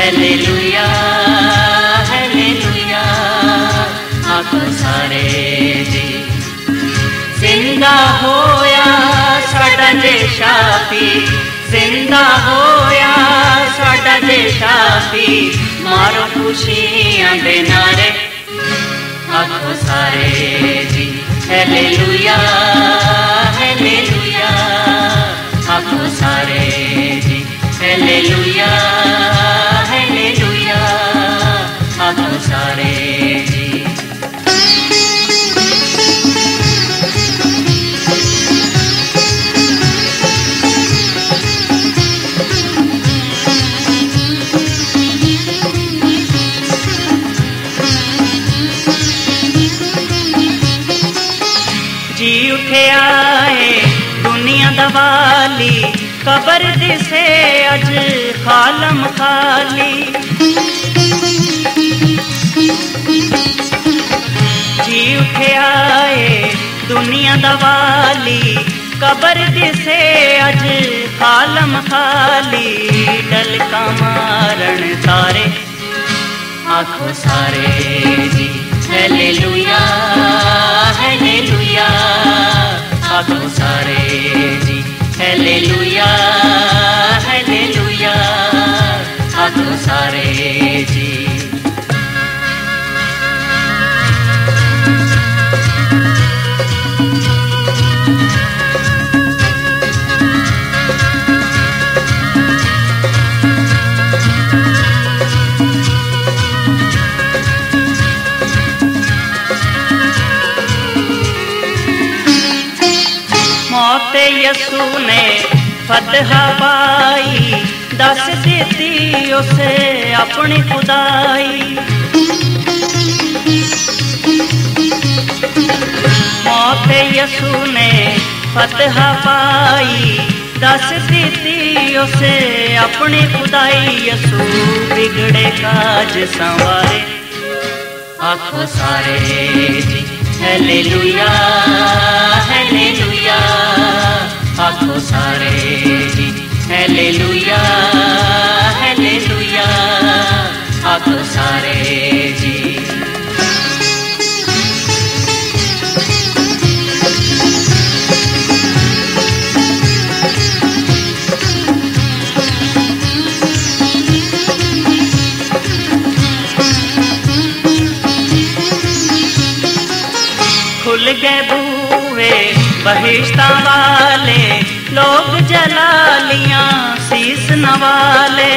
Hallelujah hallelujah आखो सारे जी। जिंदा होया साडा जे शाफी, जिंदा होया साडा जे शाफी, मारो खुशियां दे नारे आखो सारे जी। हालेलुया हालेलुया आखो सारे जी। हालेलुया हालेलुया आखो सारे जी। जी उठे आए दुनिया दवाली, कबर दिसे अज खालम खाली। जी उठे आए दुनिया दवाली, कबर दिसे अज खालम खाली। डलका मारण तारे आखो सारे जी। हालेलुया हालेलुया आखो सारे जी। हालेलुया हालेलुया आखो सारे जी। मौते यसू ने फतह पाई, दस देती उसे अपनी खुदाई। मौते यसू ने फतह पाई, दस देती उसे अपनी खुदाई। यसू बिगड़े काज संवारे आखो सारे जी। हालेलुया हालेलुया आखो सारे जी। हालेलुया हालेलुया आखो सारे जी। खुल गए बूहे बहिश्ता वाले, लोग जलालियां शीस नवाले।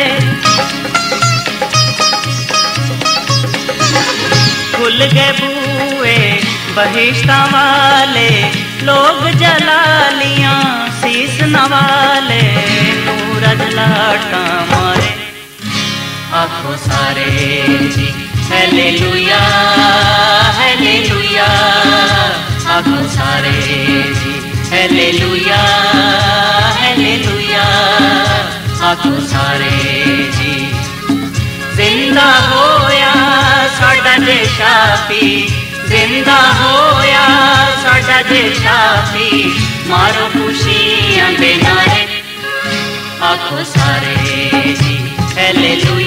खुल गए बूहे बहिश्ता वाले, लोग जलालियां शीस नवाले। नूरज लाटा मारे आखो सारे जी। हालेलुया हालेलुया आखो सारे जी। हालेलुया हालेलुया आखो सारे जी। जिंदा होया साडा जे शाफी, जिंदा होया साडा जे शाफी, मारो खुशियां दे नारे आखो सारे जी। हालेलुया